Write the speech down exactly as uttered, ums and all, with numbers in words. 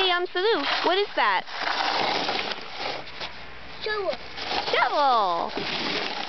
Hey, um, Salu, what is that? Shovel. Shovel!